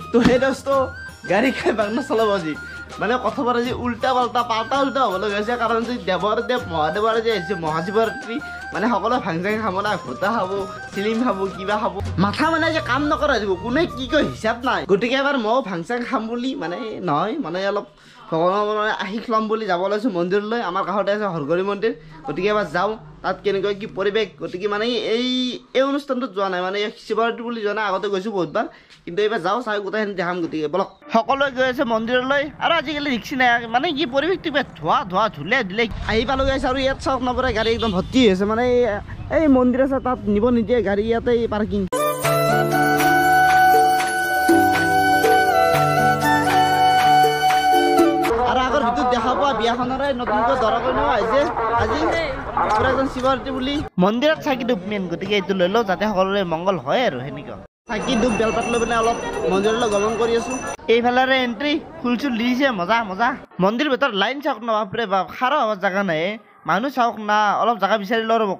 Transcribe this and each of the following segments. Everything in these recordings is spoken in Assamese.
তো সেই দোস্ত গাড়ী খাই বাংলা চলাব আজি মানে কথাবোৰ আজি উল্টা পাল্টা উল্টা হ'বলৈ গৈছে কাৰণ যে দেৱদেৱ মহাদেৱৰ যে আহিছে মহাশিৱৰাত্ৰি মানে সকলোৱে ভাং চাং খাব না ঘোটা খাব চিলিম খাব কিবা খাব মাথা মানে যে কাম নকৰা যাব কোনে কি কয় হিচাপ নাই গতিকে এবাৰ ময়ো ভাং চাং খাম বুলি মানে নহয় মানে অলপ ভগৱানৰ আশীষ ল'ম বুলি যাব ওলাইছোঁ মন্দিৰলৈ আমাৰ কাষতে আছে হৰগৰি মন্দিৰ গতিকে এবাৰ যাওঁ তাত কেনেকৈ কি পৰিৱেশ গতিকে মানে এই অনুষ্ঠানটোত যোৱা নাই মানে শিৱৰাত্ৰি বুলি যোৱা নাই আগতে গৈছোঁ বহুতবাৰ কিন্তু এইবাৰ যাওঁ চাই গোটেইখিনি দেখাম গতিকে বলক সকলোৱে গৈ আছে মন্দিৰলৈ আৰু আজিকালি ৰিক্সি নাই মানে কি পৰিৱেশটো ধোৱা ধুলে দিলে আহি পালোঁ গৈছে আৰু ইয়াত চাওক নপৰে গাড়ী একদম ভৰ্তি হৈ আছে মানে এই মন্দিৰ আছে তাত নিব নিদিয়ে গাড়ী ইয়াতে পাৰ্কিং আৰু আগৰ ভিতৰত দেখা পোৱা বিয়াখনৰে নতুনকৈ দৰা কইনাও আহিছে আজি পুৰা একদম শিৱৰাত্ৰি বুলি মন্দিৰত চাকি ধূপ মেইন গতিকে এইটো লৈ লওঁ যাতে সকলোৰে মংগল হয় আৰু সেনেকুৱা চাকি ধূপ বেলপাত লৈ পিনে অলপ মন্দিৰলৈ গমন কৰি আছোঁ এইফালে এণ্ট্ৰি ফুল চুল দিছে মজা মন্দিৰ ভিতৰত লাইন চাওক না বাপৰে বাপ খাৰা হ'ব জেগা নাই মানুহ চাওক না অলপ জেগা বিচাৰি লওঁ ৰ'ব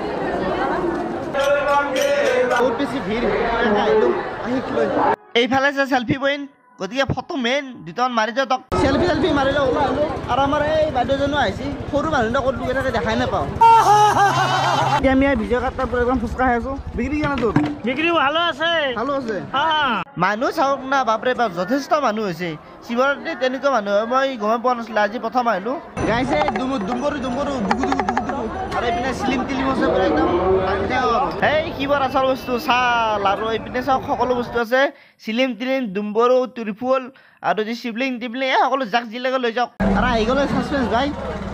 বহুত বেছি ভিৰ আহিলোঁ এইফালে আছে চেল্ফি পইণ্ট গতিকে ফটো মেইন দুটামান মাৰি দিওঁ তক চেল্ফি মাৰিলে ওলাই আৰু আমাৰ এই বাইদেউজনো আহিছে সৰু মানুহ ক'ত লুকাই থাকে দেখাই নাপাওঁ এতিয়া আমি ভিডিঅ' কাটাৰ পৰা একদম খোজকাঢ়ি আছোঁ বিক্ৰী কেনে তোৰ বিক্ৰী ভালো আছে মানুহ চাওক না বাপৰে বাপ যথেষ্ট মানুহ হৈছে শিৱৰাত্ৰি তেনেকুৱা মানুহ হয় মই গমে পোৱা নাছিলোঁ আজি প্ৰথম আহিলোঁ গাইছে দুম্বৰু আৰু এইপিনে চিলিম টিলিম আছে একদম এই কিবাৰ আচল বস্তু চাল আৰু এইপিনে চাওক সকলো বস্তু আছে চিলিম টিলিম দুম্বৰু ত্ৰিফুল আৰু যি শিৱলিং টিবলিং এই সকলো জাক জিলাকে লৈ যাওক আৰু আহি গ'লে ছাছপেঞ্চ ভাই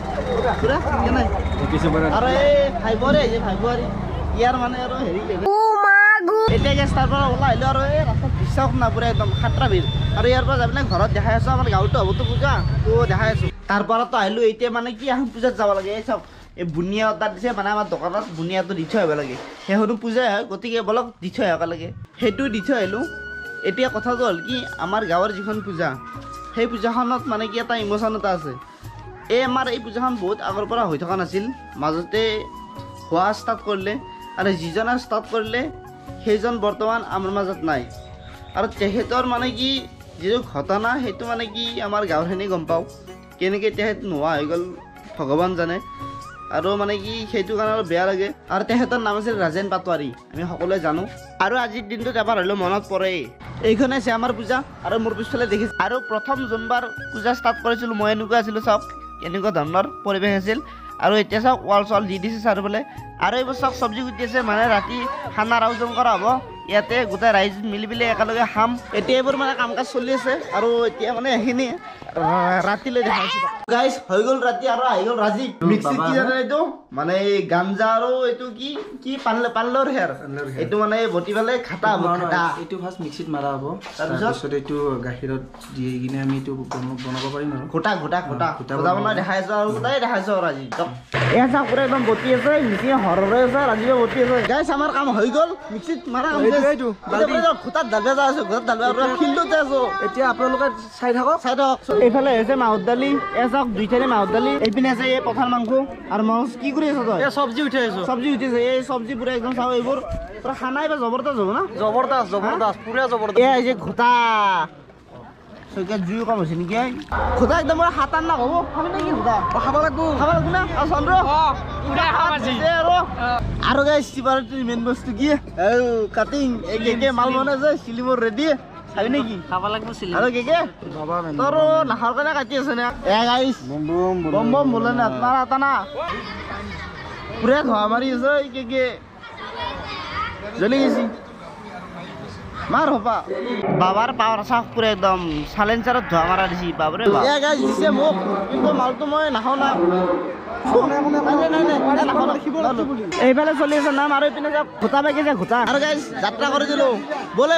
আৰু এই ভাইবৰে ইয়াৰ মানে আৰু হেৰি এতিয়া গেছ তাৰ পৰা ওলাই আহিলোঁ আৰু এই ৰাস্তাত বিশ্বাস না পুৰা একদম খাটৰা ভিৰ আৰু ইয়াৰ পৰা যাবলৈ ঘৰত দেখাই আছোঁ আমাৰ গাঁৱতো হ'বতো পূজা তো দেখাই আছোঁ তাৰ পৰাতো আহিলোঁ এতিয়া মানে কি আহোম পূজাত যাব লাগে এই চাওক এই বুনিয়া অৰ্ডাৰ দিছে মানে আমাৰ দোকানত বুনিয়াটো দি থৈ আহিব লাগে সেই সৰু পূজাই হয় গতিকে বলক দি থৈ আহিব লাগে সেইটো দি থৈ আহিলোঁ এতিয়া কথাটো হ'ল কি আমাৰ গাঁৱৰ যিখন পূজা সেই পূজাখনত মানে কি এটা ইম'শ্যন এটা আছে আমাৰ এই পূজাখন বহুত আগৰ পৰা হৈ থকা নাছিল মাজতে হোৱা ষ্টাৰ্ট কৰিলে আৰু যিজনে ষ্টাৰ্ট কৰিলে সেইজন বৰ্তমান আমাৰ মাজত নাই আৰু তেখেতৰ মানে কি যিটো ঘটনা সেইটো মানে কি আমাৰ গাঁৱৰখিনি গম পাওঁ কেনেকৈ তেখেত নোহোৱা হৈ গ'ল ভগৱান জানে আৰু মানে কি সেইটো কাৰণে অলপ বেয়া লাগে আৰু তেখেতৰ নাম আছিল ৰাজেন পাটোৱাৰী আমি সকলোৱে জানো আৰু আজিৰ দিনটোত এবাৰ হ'লেও মনত পৰে এইখনে আছে আমাৰ পূজা আৰু মোৰ পিছফালে দেখিছোঁ আৰু প্ৰথম যোনবাৰ পূজা ষ্টাৰ্ট কৰিছিলোঁ মই এনেকুৱা আছিলোঁ চাওক এনেকুৱা ধৰণৰ পৰিৱেশ আছিল আৰু এতিয়া চাওক ৱাল চৱাল দি দিছে চাৰিওফালে আৰু এইবোৰ চাওক চব্জি কুটি আছে মানে ৰাতি খানাৰ আয়োজন কৰা হ'ব ইয়াতে গোটেই ৰাইজ মিলি পেলাই একেলগে খাম এতিয়া এইবোৰ মানে কাম কাজ চলি আছে আৰু এতিয়া মানে এইখিনি ৰাতিলৈ দেখাইছোঁ গাইজ হৈ গ'ল ৰাতি আৰু আহি গ'ল ৰাজি মিক্সিত কি জানে এইটো মানে গাঞ্জা আৰু এইটো কি পাল্লৰ হেয়াৰ এইটো মানে বটি পেলাই খাটা হ'ব খাটা এইটো ফাৰ্ষ্ট মিক্সিত মাৰা হ'ব তাৰপিছত এইটো গাখীৰত দি কিনে আমি এইটো বনাব পাৰিম আৰু ঘোটা বনাই দেখাইছোঁ আৰু গোটাই দেখাইছোঁ আৰু আজি এয়া চাওক পুৰা একদম বটি আছে মিক্সি হৰৰে আছে ৰাজিও বটি আছে গাইজ আমাৰ কাম হৈ গ'ল মিক্সিত মাৰা ঘোটাত ডালবে যাই আছোঁ ঘোটাত ডালবে ফিল্ডতে আছোঁ এতিয়া আপোনালোকে চাই থাকক এইফালে হৈছে মাহৰ দালি এয়া চাওক দুইঠাইতে মাহৰ দালি এইপিনে আছে এই পথাৰ মাংস আৰু মাছ কি কৰি আছ তই চব্জি উঠিছে এই চব্জি পুৰা একদম চাওঁ এইবোৰ পুৰা খানা এইবাৰ জবৰদস্ত হ'ব না জবৰদস্ত পুৰা জবৰদস্ত এয়া হৈছে ঘোটা চৈকিয়া জুইও কম হৈছে নেকি ঘোটা একদম পুৰা সাতাৰ নাক হ'ব খাবি নেকি ঘোটা খাব লাগিব না আৰু চন্দ্ৰ আৰু গাইছ শিৱৰাত্ৰিৰ মেইন বস্তু কি কাটিং একে মাল বনাইছে চিলিমৰ ৰেডি খাবি নেকি খাব লাগিব আৰু কে তোৰ নাখাৰ কাৰণে কাটি আছে নে গাইছ বম বোলে না তোমাৰ এটা না পুৰা ধোৱা মাৰি আছে কে জ্বলি গৈছি মাৰ হবা বাবাৰ পাৱাৰ চাওক পুৰা একদম চাইলেঞ্চাৰত ধোৱা মাৰা দিছি বাবৰে গাইছ দিছে মোক কিন্তু মালটো মই নাখাওঁ না এইফালে চলি আছে নাম আৰু এইপিনে ঘোটা পাইছে ঘোটা আৰু গাইছ যাত্ৰা কৰি দিলো বোলে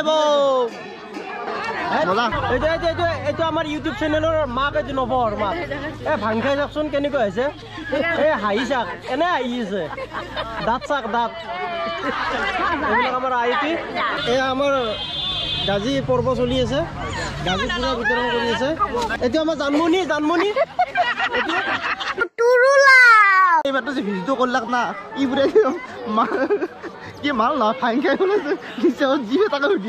এইটো আমাৰ ইউটিউব চেনেলৰ মাক এইটো নৱৰ মাক এই ভাং খাই চাওকচোন কেনেকুৱা হৈছে এই হাঁহি চাক এনে হাঁহি আছে দাঁত চাক দাঁত এইবিলাক আমাৰ আইটি এই আমাৰ গাজি পৰ্ব চলি আছে গাজি পুৰা বিতৰণ কৰি আছে এইটো আমাৰ জানমণি এইবাৰটো যে ভিডিঅ'টো কৰিলাক না ইবোৰে কি মাল নহয় ফাইন খাই পেলাইছে নিশ্চয় যিহে তাকে সুধি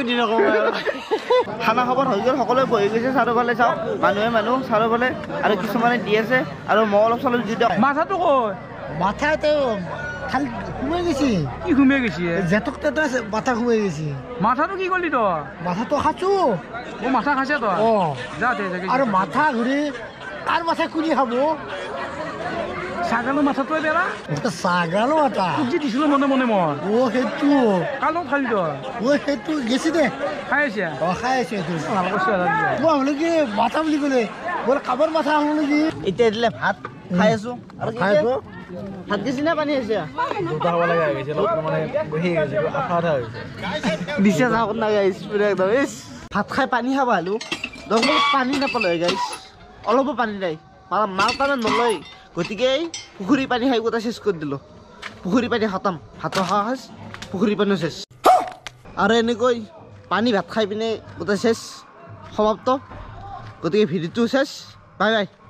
খানা খবৰ হৈ গ'ল সকলোৱে বহি গৈছে চাৰিওফালে চাওক মানুহ চাৰিওফালে আৰু কিছুমানে দি আছে আৰু মই অলপ চলপ দি দিওঁ মাথাটো কয় মাথাতে খালি ঘুমাই গেছি কি ঘুমিয়ে গেছি জেতক তেতে মাথা ঘুমাই গেছি মাথাটো কি করলি তো মাথাটো খাচো ও মাথা খাইছে তো ও যা দে আর মাথা ঘুরে আর মাথা কুনি খাবো ছাগালৰ মাথাটোৱে বেয়া ওটা ছাগালো মাথা তোক যে দিছিলো মনে মনে মই ও হেতু কালো খালি তো ও হেতু গেছি দে খাই আছে ও খাই আছে তুই ভাল কৈছে ও আমলে কি মাথা বুলি কলে বল কাবৰ মাথা আমলে কি এতিয়া দিলে ভাত খাই আছো আৰু খাইছো ভাত দিছি না পানী আছে দুটা হ'ব লাগে গৈছে মানে বহি গৈছে আঠা আঠা হৈছে দিছে চাওক না গাইছ পুৰা একদম ইস ভাত খাই পানী খাব আলু দৰকার পানী নাপালে গাইছ অলপ পানী নাই মাল তাৰমানে নলয় গতিকে পুখুৰী পানী খাই গোটা চেছ কৰি দিলোঁ পুখুৰী পানী খতম ভাতো খোৱা সাজ পুখুৰী পানীও চেছ আৰু এনেকৈ পানী ভাত খাই পিনে গোটা চেছ সমাপ্ত গতিকে ভিডিঅ'টো চেছ বাই বাই